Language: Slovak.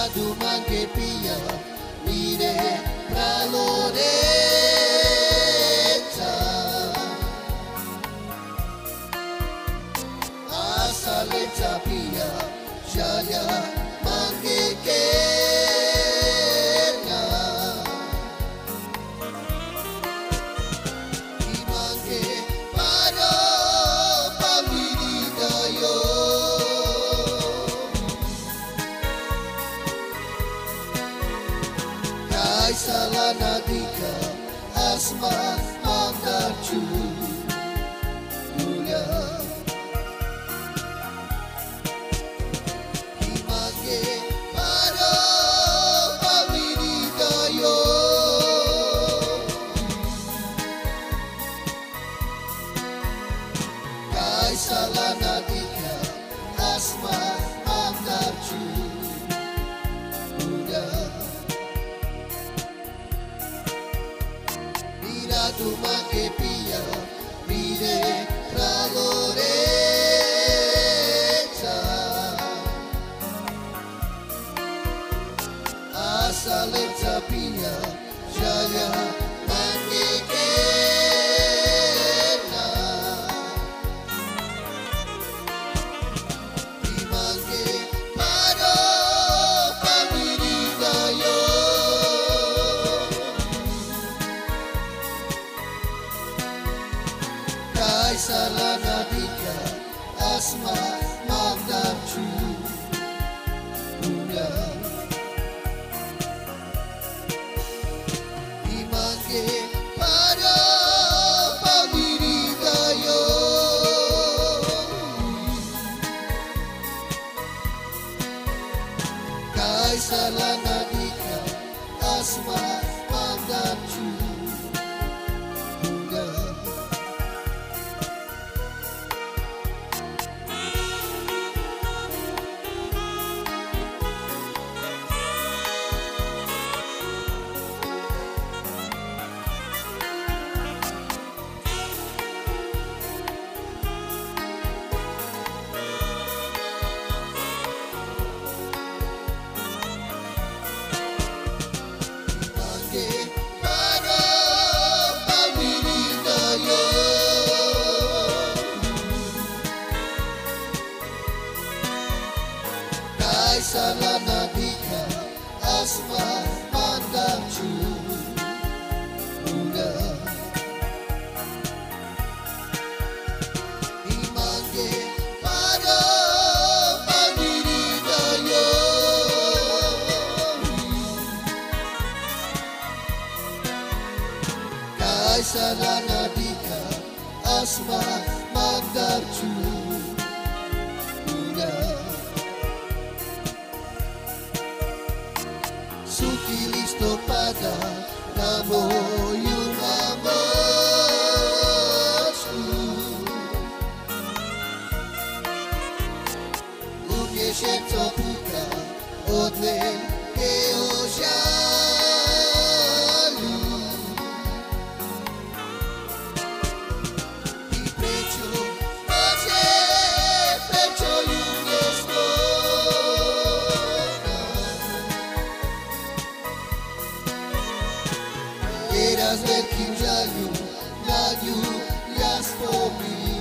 duman che pia mire fra l'oretta asaletta pia jaya mange kerna imange para pamiri dayo salana dika asma mandarchu mulia image para pamiri dayo kai salana dika asma mandarchu mulia duman che pia mire tra l'oretta asaletta pia jaya mange kerna imange para pamiri dayo salana dika asma mandarchu mulia imange para pamiri dayo kai salana dika asma mandarchu salana dika asma mandarchu mulia imange para pamiri dayo kai salana dika asma mandarchu mulia suki listo pada namo yung amasku upieszyęto puka odlen ke ożalu i precio yung eras wielkim żalu, na niu jasno mi.